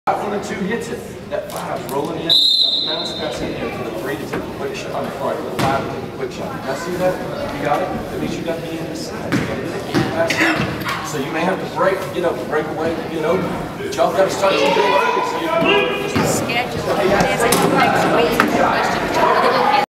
One or two hits it. That five's rolling in. Bounce pass in there for the three to take a quick shot. I'm sorry, the five to take a quick shot. Now see that? You got it? That means you got the end side. You got to take it pass. So you may have to break to get up, break away to get open. But y'all got to start your deal early so you can schedule. Is it next week?